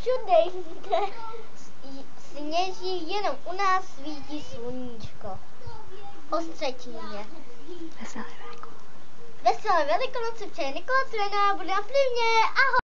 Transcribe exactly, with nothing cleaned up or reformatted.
všude jinde sněží, jenom u nás svítí sluníčko. Ostřetíně. Veselé Velikonoce. Veselé Velikonoce přeje Nikola Trená, bude na Plivně, ahoj!